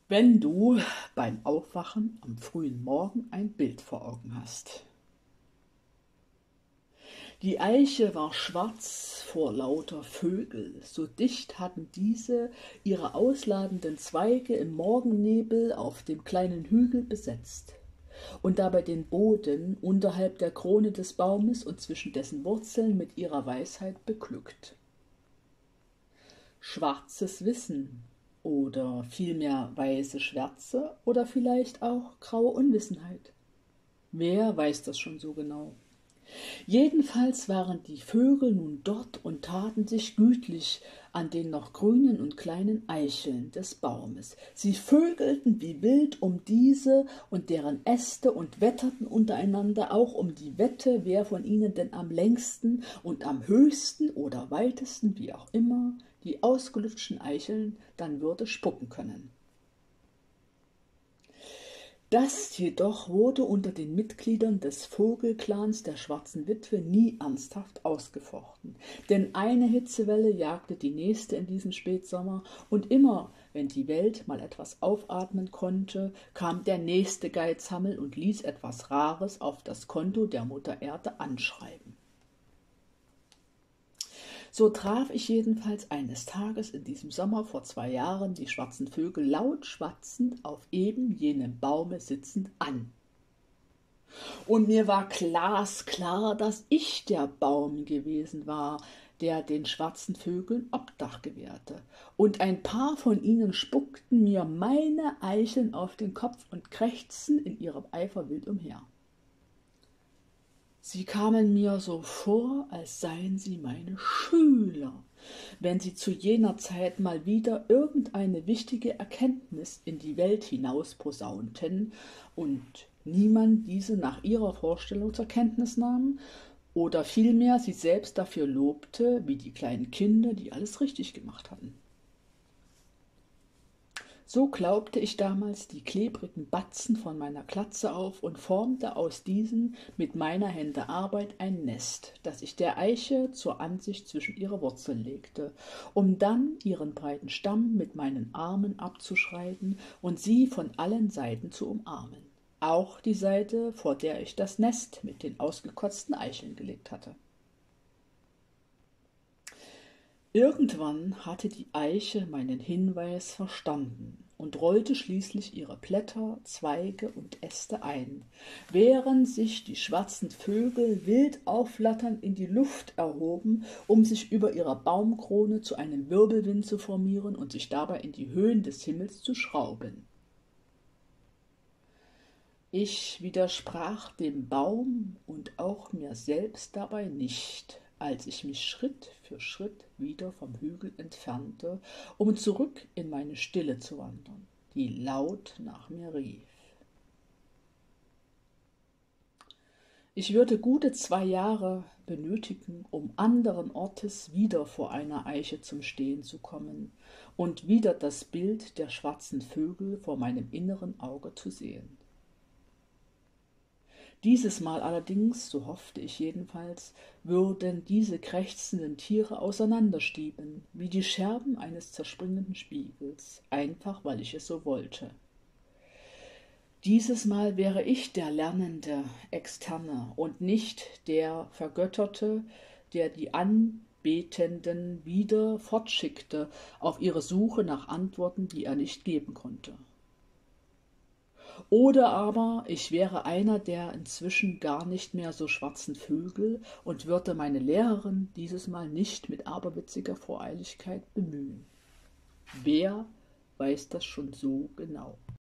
Wenn du beim Aufwachen am frühen Morgen ein Bild vor Augen hast. Die Eiche war schwarz vor lauter Vögel, so dicht hatten diese ihre ausladenden Zweige im Morgennebel auf dem kleinen Hügel besetzt und dabei den Boden unterhalb der Krone des Baumes und zwischen dessen Wurzeln mit ihrer Weisheit beglückt. Schwarzes Wissen oder vielmehr weiße Schwärze oder vielleicht auch graue Unwissenheit. Wer weiß das schon so genau? Jedenfalls waren die Vögel nun dort und taten sich gütlich an den noch grünen und kleinen Eicheln des Baumes. Sie vögelten wie wild um diese und deren Äste und wetterten untereinander auch um die Wette, wer von ihnen denn am längsten und am höchsten oder weitesten, wie auch immer, die ausgelutschten Eicheln dann würde spucken können. Das jedoch wurde unter den Mitgliedern des Vogelclans der Schwarzen Witwe nie ernsthaft ausgefochten, denn eine Hitzewelle jagte die nächste in diesem Spätsommer, und immer, wenn die Welt mal etwas aufatmen konnte, kam der nächste Geizhammel und ließ etwas Rares auf das Konto der Mutter Erde anschreiben. So traf ich jedenfalls eines Tages in diesem Sommer vor 2 Jahren die schwarzen Vögel laut schwatzend auf eben jenem Baume sitzend an. Und mir war glasklar, dass ich der Baum gewesen war, der den schwarzen Vögeln Obdach gewährte. Und ein paar von ihnen spuckten mir meine Eicheln auf den Kopf und krächzten in ihrem Eifer wild umher. Sie kamen mir so vor, als seien sie meine Schüler, wenn sie zu jener Zeit mal wieder irgendeine wichtige Erkenntnis in die Welt hinaus posaunten und niemand diese nach ihrer Vorstellung zur Kenntnis nahm oder vielmehr sie selbst dafür lobte, wie die kleinen Kinder, die alles richtig gemacht hatten. So klaubte ich damals die klebrigen Batzen von meiner Glatze auf und formte aus diesen mit meiner Hände Arbeit ein Nest, das ich der Eiche zur Ansicht zwischen ihre Wurzeln legte, um dann ihren breiten Stamm mit meinen Armen abzuschreiten und sie von allen Seiten zu umarmen, auch die Seite, vor der ich das Nest mit den ausgekotzten Eicheln gelegt hatte. Irgendwann hatte die Eiche meinen Hinweis verstanden und rollte schließlich ihre Blätter, Zweige und Äste ein, während sich die schwarzen Vögel wild aufflatternd in die Luft erhoben, um sich über ihrer Baumkrone zu einem Wirbelwind zu formieren und sich dabei in die Höhen des Himmels zu schrauben. Ich widersprach dem Baum und auch mir selbst dabei nicht, als ich mich Schritt für Schritt wieder vom Hügel entfernte, um zurück in meine Stille zu wandern, die laut nach mir rief. Ich würde gute 2 Jahre benötigen, um anderen Ortes wieder vor einer Eiche zum Stehen zu kommen und wieder das Bild der schwarzen Vögel vor meinem inneren Auge zu sehen. Dieses Mal allerdings, so hoffte ich jedenfalls, würden diese krächzenden Tiere auseinanderstieben, wie die Scherben eines zerspringenden Spiegels, einfach weil ich es so wollte. Dieses Mal wäre ich der lernende Externe und nicht der Vergötterte, der die Anbetenden wieder fortschickte auf ihre Suche nach Antworten, die er nicht geben konnte. Oder aber ich wäre einer der inzwischen gar nicht mehr so schwarzen Vögel und würde meine Lehrerin dieses Mal nicht mit aberwitziger Voreiligkeit bemühen. Wer weiß das schon so genau?